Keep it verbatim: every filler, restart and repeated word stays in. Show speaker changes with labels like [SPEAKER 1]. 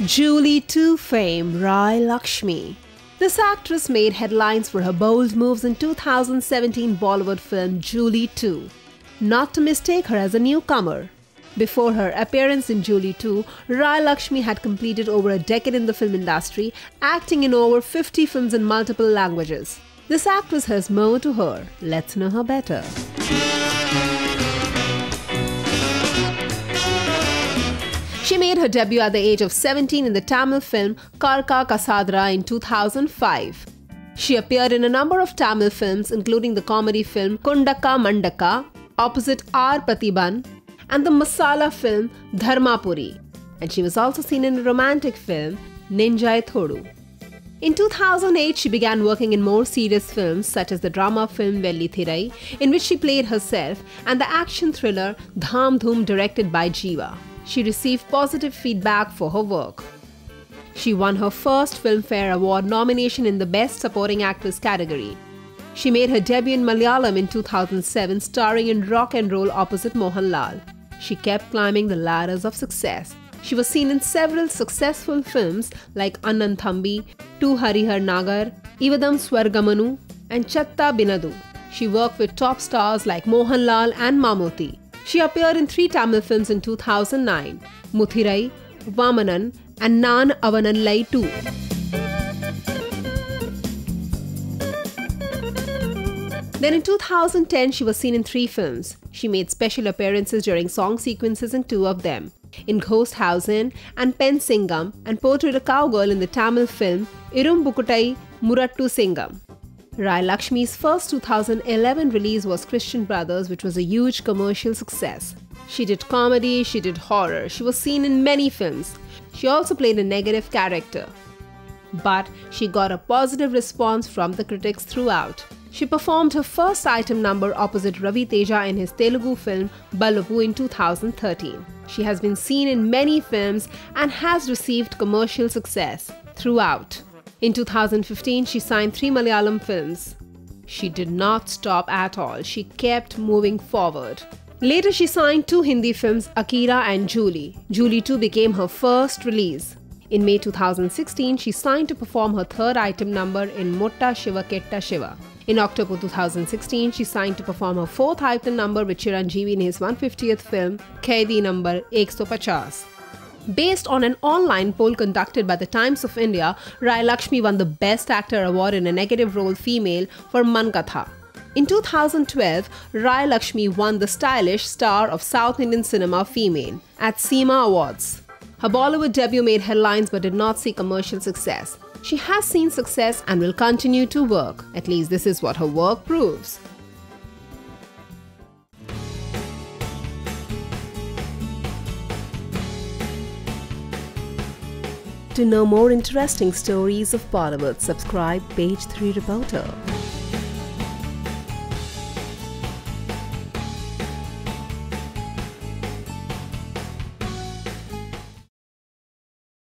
[SPEAKER 1] Julie two fame Raai Laxmi. This actress made headlines for her bold moves in two thousand seventeen Bollywood film Julie two. Not to mistake her as a newcomer. Before her appearance in Julie two, Raai Laxmi had completed over a decade in the film industry, acting in over fifty films in multiple languages. This actress has more to her. Let's know her better. She made her debut at the age of seventeen in the Tamil film Karka Kasadara in two thousand five. She appeared in a number of Tamil films, including the comedy film Kundakka Mandakka, opposite R. Pathiban, and the masala film Dharmapuri. And she was also seen in a romantic film Nenjai Thodu. In two thousand eight, she began working in more serious films such as the drama film Velli Thirai, in which she played herself, and the action thriller Dhaam Dhoom directed by Jiva. She received positive feedback for her work. She won her first Filmfare Award nomination in the Best Supporting Actress category. She made her debut in Malayalam in two thousand seven, starring in Rock and Roll opposite Mohanlal. She kept climbing the ladders of success. She was seen in several successful films like Annan Thambi, To Harihar Nagar, Evidam Swargamanu, and Chatta Binadu. She worked with top stars like Mohanlal and Mammootty. She appeared in three Tamil films in two thousand nine, Muthirai, Vaamanan and Naan Avanillai too. Then in two thousand ten, she was seen in three films. She made special appearances during song sequences in two of them, in Ghost Housen and Pen Singam, and portrayed a cowgirl in the Tamil film Irumbukkottai Murattu Singam. Raai Lakshmi's first two thousand eleven release was Christian Brothers, which was a huge commercial success. She did comedy, she did horror, she was seen in many films. She also played a negative character. But she got a positive response from the critics throughout. She performed her first item number opposite Ravi Teja in his Telugu film Bollywood in two thousand thirteen. She has been seen in many films and has received commercial success throughout. In two thousand fifteen, she signed three Malayalam films. She did not stop at all. She kept moving forward. Later, she signed two Hindi films, Akira and Julie. Julie two became her first release. In May two thousand sixteen, she signed to perform her third item number in Motta Shiva Ketta Shiva. In October two thousand sixteen, she signed to perform her fourth item number with Chiranjeevi in his one hundred fiftieth film, Khaidi No. one fifty. Based on an online poll conducted by the Times of India, Raai Lakshmi won the Best Actor Award in a Negative Role Female for Mankatha. In two thousand twelve, Raai Lakshmi won the Stylish Star of South Indian Cinema Female at SEMA Awards. Her Bollywood debut made headlines but did not see commercial success. She has seen success and will continue to work. At least this is what her work proves. To know more interesting stories of Bollywood, subscribe Page three Reporter.